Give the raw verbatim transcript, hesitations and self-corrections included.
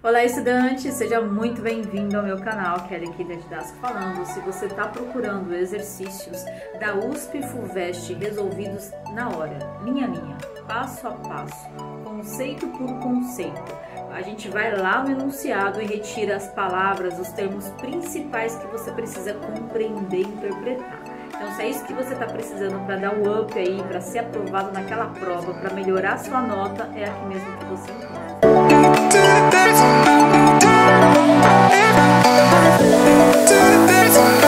Olá, estudante! Seja muito bem-vindo ao meu canal, Kelly aqui da Didasco falando. Se você está procurando exercícios da U S P FUVEST resolvidos na hora, linha a linha, passo a passo, conceito por conceito, a gente vai lá no enunciado e retira as palavras, os termos principais que você precisa compreender e interpretar. Então, se é isso que você está precisando para dar o up aí, para ser aprovado naquela prova, para melhorar sua nota, é aqui mesmo que você encontra.